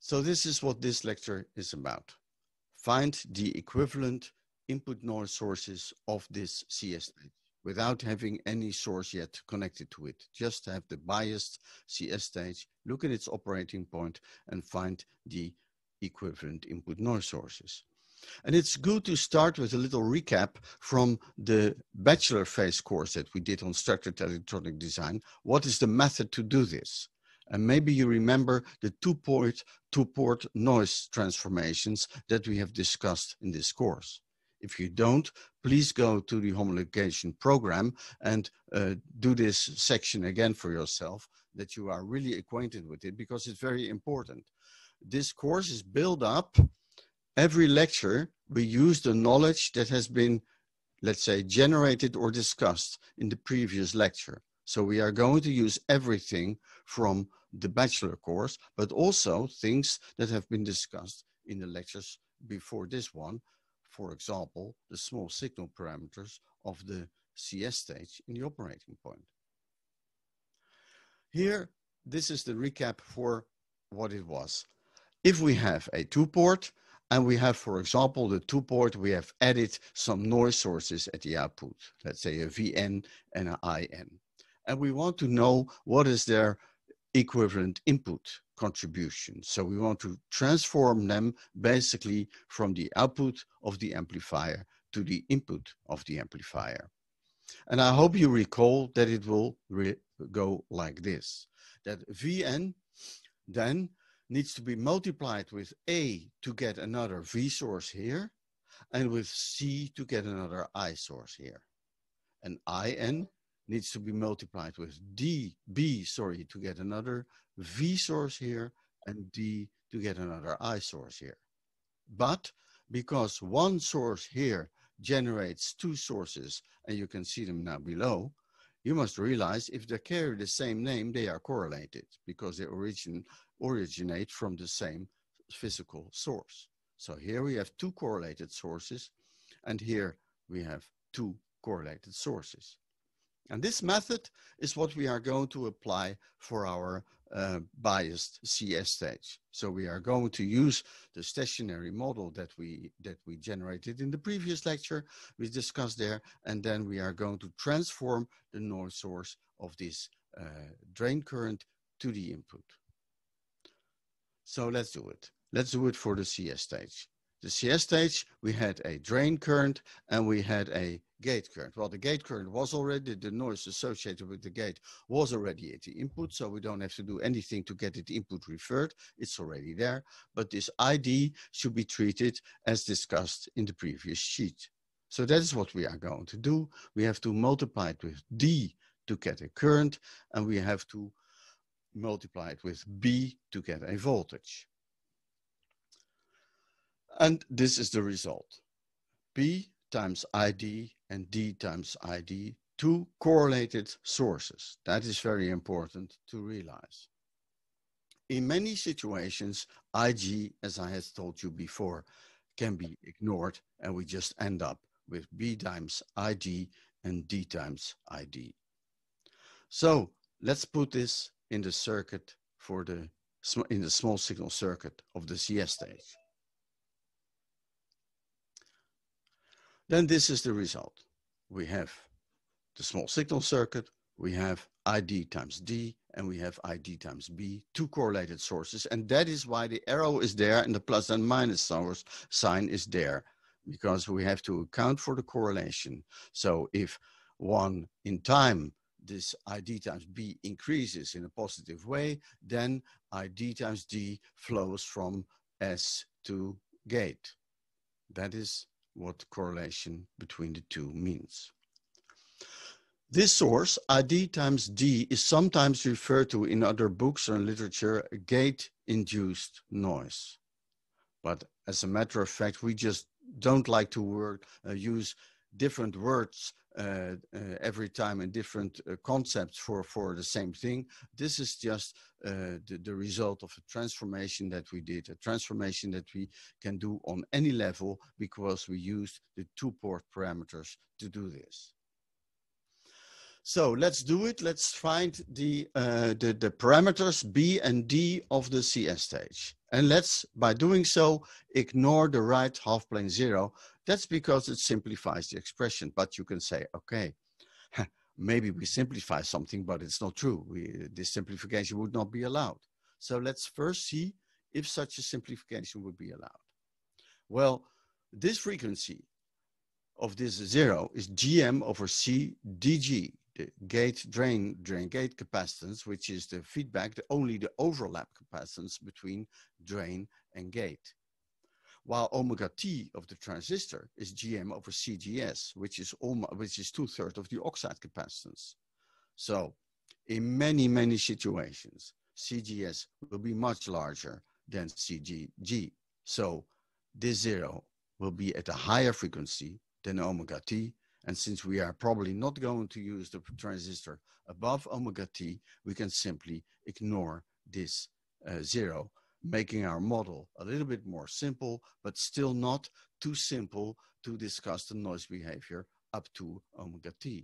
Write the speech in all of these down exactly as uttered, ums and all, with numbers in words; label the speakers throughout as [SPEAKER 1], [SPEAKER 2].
[SPEAKER 1] So this is what this lecture is about. Find the equivalent input noise sources of this C S stage without having any source yet connected to it. Just have the biased C S stage, look at its operating point and find the equivalent input noise sources. And it's good to start with a little recap from the bachelor phase course that we did on structured electronic design. What is the method to do this? And maybe you remember the two-port, two-port noise transformations that we have discussed in this course. If you don't, please go to the homologation program and uh, do this section again for yourself, that you are really acquainted with it, because it's very important. This course is built up. Every lecture, we use the knowledge that has been, let's say, generated or discussed in the previous lecture. So we are going to use everything from the bachelor course, but also things that have been discussed in the lectures before this one. For example, the small signal parameters of the C S stage in the operating point. Here, this is the recap for what it was. If we have a two-port, and we have, for example, the two-port, we have added some noise sources at the output, let's say a V N and an I N. And we want to know what is their equivalent input contribution. So we want to transform them basically from the output of the amplifier to the input of the amplifier. And I hope you recall that it will go like this, that V N then needs to be multiplied with A to get another V source here, and with C to get another I source here. And I N needs to be multiplied with D, B, sorry, to get another V source here, and D to get another I source here. But because one source here generates two sources, and you can see them now below, you must realize if they carry the same name, they are correlated because they origin, originate from the same physical source. So here we have two correlated sources, and here we have two correlated sources. And this method is what we are going to apply for our uh, biased C S stage. So we are going to use the stationary model that we, that we generated in the previous lecture, we discussed there, and then we are going to transform the noise source of this uh, drain current to the input. So let's do it. Let's do it for the C S stage. The C S stage, we had a drain current and we had a gate current. Well, the gate current was already, the noise associated with the gate was already at the input, so we don't have to do anything to get it input referred. It's already there, but this I D should be treated as discussed in the previous sheet. So that is what we are going to do. We have to multiply it with D to get a current, and we have to multiply it with B to get a voltage. And this is the result. P times I D and D times I D, two correlated sources. That is very important to realize. In many situations, I G, as I had told you before, can be ignored, and we just end up with B times I D and D times I D. So let's put this in the circuit for the, in the small signal circuit of the C S stage. Then this is the result. We have the small signal circuit, we have I D times D, and we have I D times B, two correlated sources. And that is why the arrow is there and the plus and minus source sign is there, because we have to account for the correlation. So if one in time, this I D times B increases in a positive way, then I D times D flows from S to gate. That is what correlation between the two means. This source, I D times D, is sometimes referred to in other books or literature, gate-induced noise. But as a matter of fact, we just don't like to word, uh, use different words uh, uh, every time and different uh, concepts for, for the same thing. This is just uh, the, the result of a transformation that we did, a transformation that we can do on any level because we used the two-port parameters to do this. So let's do it. Let's find the, uh, the, the parameters B and D of the C S stage. And let's, by doing so, ignore the right half plane zero. That's because it simplifies the expression. But you can say, okay, maybe we simplify something, but it's not true. We, this simplification would not be allowed. So let's first see if such a simplification would be allowed. Well, this frequency of this zero is G M over C D G, the gate drain drain gate capacitance, which is the feedback, the, only the overlap capacitance between drain and gate. While omega T of the transistor is G M over C G S, which is almost, which is two thirds of the oxide capacitance. So in many, many situations, C G S will be much larger than C G G. So this zero will be at a higher frequency than omega T. And since we are probably not going to use the transistor above omega T, we can simply ignore this uh, zero, making our model a little bit more simple, but still not too simple to discuss the noise behavior up to omega T.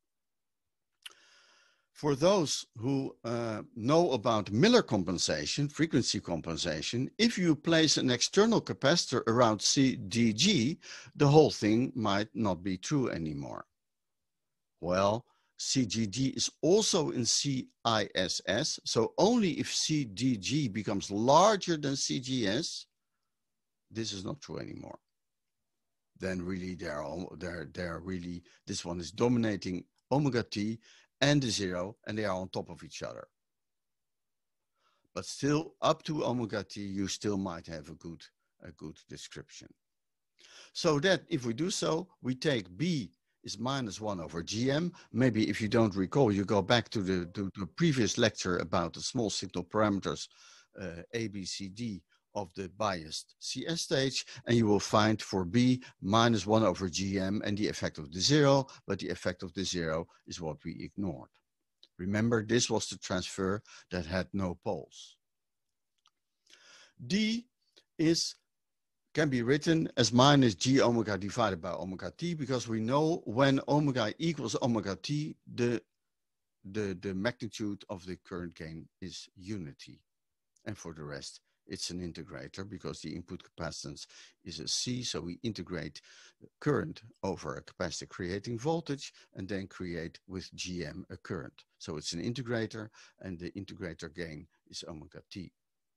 [SPEAKER 1] For those who uh, know about Miller compensation, frequency compensation, if you place an external capacitor around C D G, the whole thing might not be true anymore. Well, C G D is also in C I S S, so only if C D G becomes larger than C G S, this is not true anymore. Then really they're, all, they're, they're really, this one is dominating omega T and the zero, and they are on top of each other. But still, up to omega T, you still might have a good, a good description. So that if we do so, we take B is minus one over G M. Maybe if you don't recall, you go back to the, to the previous lecture about the small signal parameters, uh, A, B, C, D of the biased C S stage, and you will find for B minus one over G M and the effect of the zero, but the effect of the zero is what we ignored. Remember, this was the transfer that had no poles. D is can be written as minus G omega divided by omega T, because we know when omega equals omega T, the, the, the magnitude of the current gain is unity. And for the rest, it's an integrator because the input capacitance is a C, so we integrate current over a capacitor creating voltage and then create with G M a current. So it's an integrator, and the integrator gain is omega T.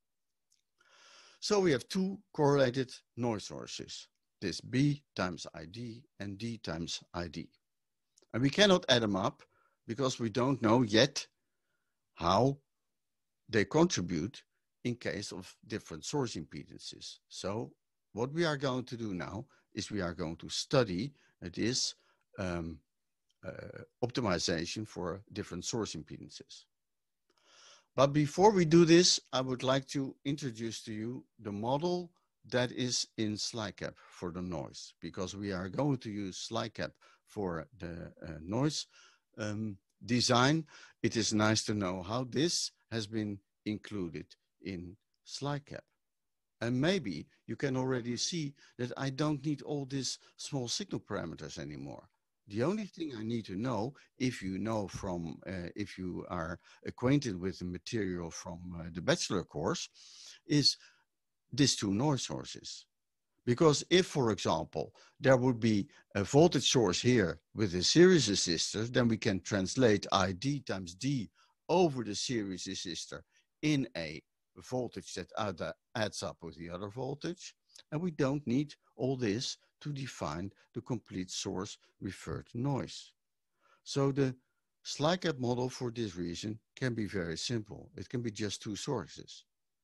[SPEAKER 1] So we have two correlated noise sources, this B times I D and D times I D. And we cannot add them up because we don't know yet how they contribute in case of different source impedances. So what we are going to do now is we are going to study this um, uh, optimization for different source impedances. But before we do this, I would like to introduce to you the model that is in SliCap for the noise, because we are going to use SliCap for the uh, noise um, design. It is nice to know how this has been included in SliCap. And maybe you can already see that I don't need all these small signal parameters anymore. The only thing I need to know, if you know from, uh, if you are acquainted with the material from uh, the bachelor course, is these two noise sources. Because if, for example, there would be a voltage source here with a series resistor, then we can translate I D times D over the series resistor in a voltage that adds up with the other voltage. And we don't need all this to define the complete source referred noise. So the SliCap model for this reason can be very simple. It can be just two sources.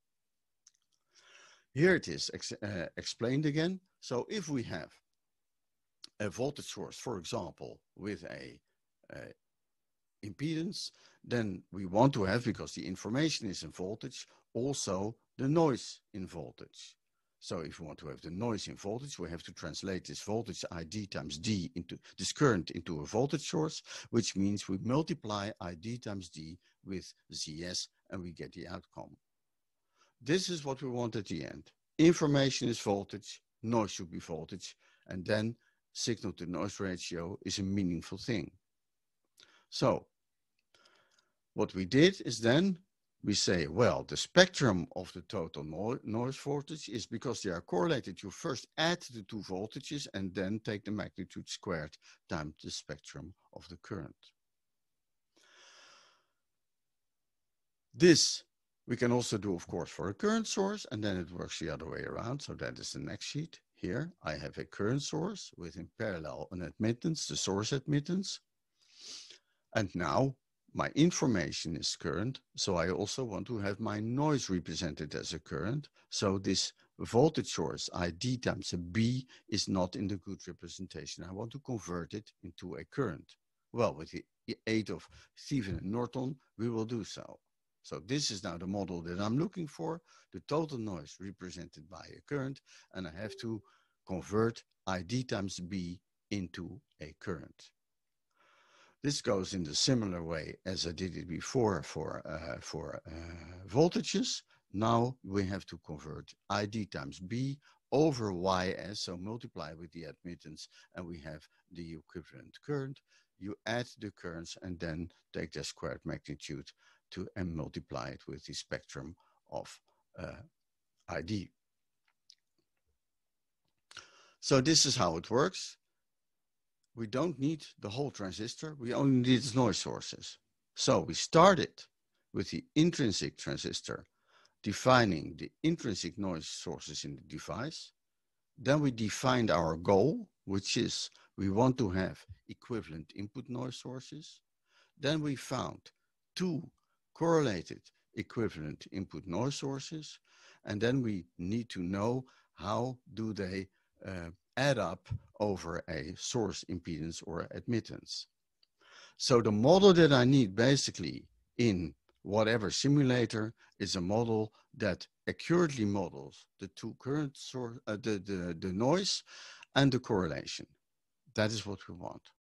[SPEAKER 1] Here it is ex uh, explained again. So if we have a voltage source, for example, with a, a impedance, then we want to have, because the information is in voltage, also the noise in voltage. So if we want to have the noise in voltage, we have to translate this voltage I D times D into this current into a voltage source, which means we multiply I D times D with Z S and we get the outcome. This is what we want at the end. Information is voltage, noise should be voltage, and then signal to noise ratio is a meaningful thing. So what we did is then we say, well, the spectrum of the total no noise voltage is because they are correlated. You first add the two voltages and then take the magnitude squared times the spectrum of the current. This we can also do, of course, for a current source, and then it works the other way around. So that is the next sheet. Here I have a current source with in parallel an admittance, the source admittance. And now my information is current, so I also want to have my noise represented as a current. So this voltage source I D times a B is not in the good representation. I want to convert it into a current. Well, with the aid of Stephen and Norton, we will do so. So this is now the model that I'm looking for, the total noise represented by a current, and I have to convert I D times B into a current. This goes in the similar way as I did it before for, uh, for uh, voltages. Now we have to convert I D times B over Y S, so multiply with the admittance, and we have the equivalent current. You add the currents and then take their squared magnitude to and multiply it with the spectrum of uh, I D. So this is how it works. We don't need the whole transistor, we only need its noise sources. So we started with the intrinsic transistor, defining the intrinsic noise sources in the device. Then we defined our goal, which is we want to have equivalent input noise sources. Then we found two correlated equivalent input noise sources. And then we need to know how do they uh, add up over a source impedance or admittance. So the model that I need basically in whatever simulator is a model that accurately models the two current source, uh, the, the, the noise and the correlation. That is what we want.